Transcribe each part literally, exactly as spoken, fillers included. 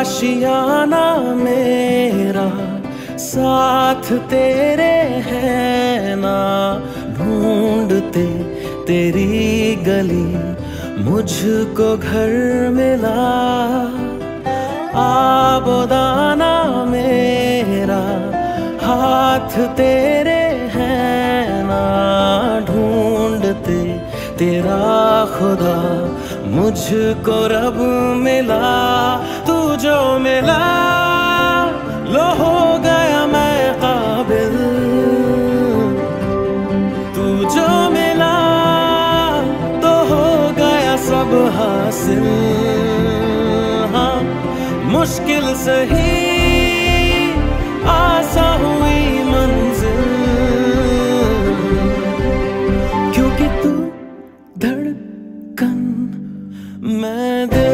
आशियाना मेरा साथ तेरे है ना, ढूंढते तेरी गली मुझको घर मिला। आबोदाना मेरा हाथ तेरे है ना, ढूंढते तेरा खुदा मुझको रब मिला। तू जो मिला लो हो गया मैं काबिल, तू जो मिला तो हो गया सब हासिल। हाँ मुश्किल सही आसा हुई मंजिल, क्योंकि तू धड़कन मैं दिल।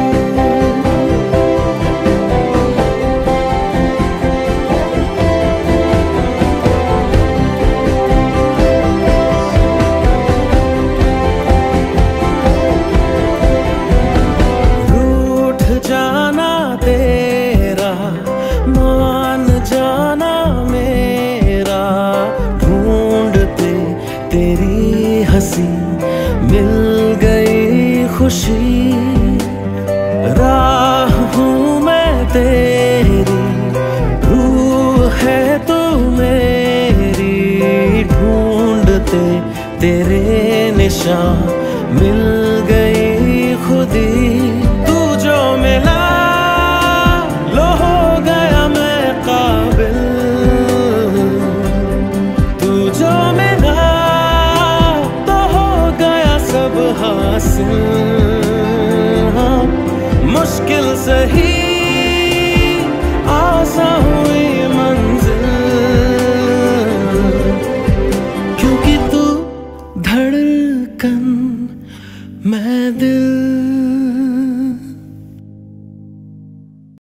रूठ जाना तेरा मान जाना मेरा, ढूंढते तेरी हंसी मिल गई खुशी। राह हूँ मैं तेरी, रूह है तू मेरी, ढूंढते तेरे निशान मिल गई खुदी। तू जो मिला लो हो गया मैं काबिल, तू जो मिला तो हो गया सब हासिल। हाँ मुश्किल सही आसा हुई मंजिल, क्योंकि तू धड़कन मैं